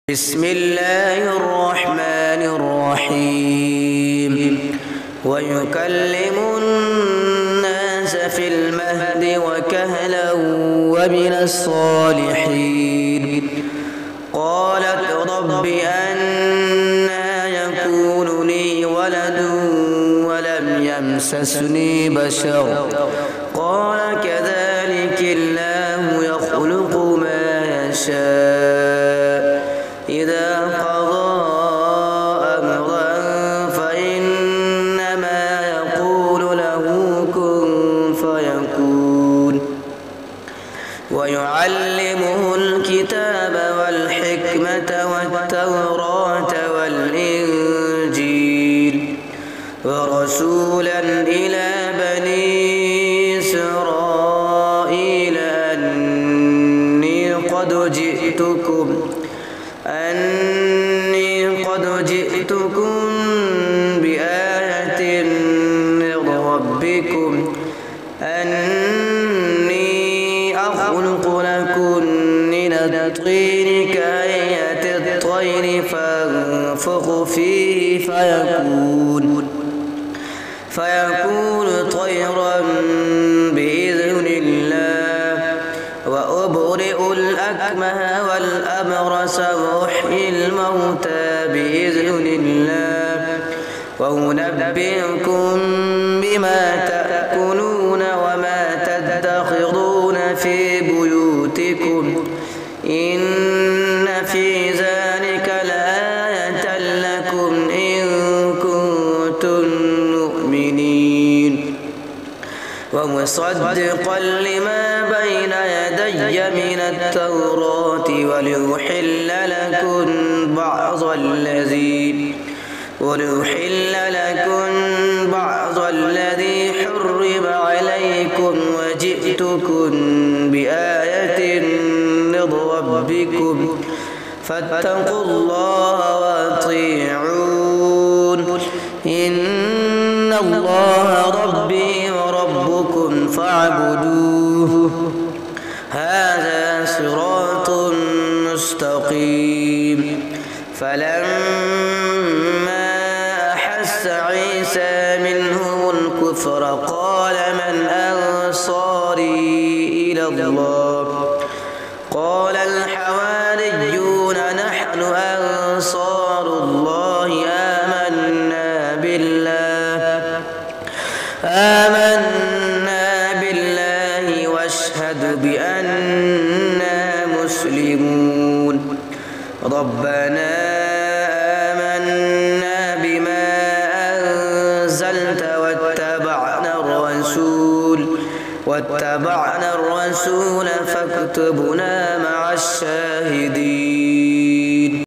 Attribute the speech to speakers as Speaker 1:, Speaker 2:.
Speaker 1: بسم الله الرحمن الرحيم ويكلم الناس في المهد وكهلا ومن الصالحين قالت رب أنى يكون لي ولد ولم يمسسني بشر قال كذلك الله يخلق ما يشاء إذا قضى أمرا فإنما يقول له كن فيكون ويعلمه الكتاب والحكمة والتوراة والإنجيل ورسولا إلى بني إسرائيل أني قد جئتكم بآية من ربكم أني أخلق لكم من الطين كهيئة الطير فأنفخ فيه فيكون طيرا بإذن الله وأبرئ الأكمه والأبرص وأحيي الموتى بإذن الله وأنبئكم بما تأكلون وما تدخرون في بيوتكم إن في ذلك لآية لكم إن كنتم مؤمنين ومصدقا لما بين يدي من التوراة وليحل لكم بعض الذي حرم عليكم وجئتكم بآية من ربكم فاتقوا الله وأطيعون إن الله ربي وربكم فاعبدوه هذا صراط مستقيم فلما أحس عيسى منهم الكفر قال من أنصاري إلى الله قال الحواريون نحن أنصار الله آمنا بالله واشهد بأننا مسلمون ربنا آمنا بما أنزلت واتبعنا الرسول فاكتبنا مع الشاهدين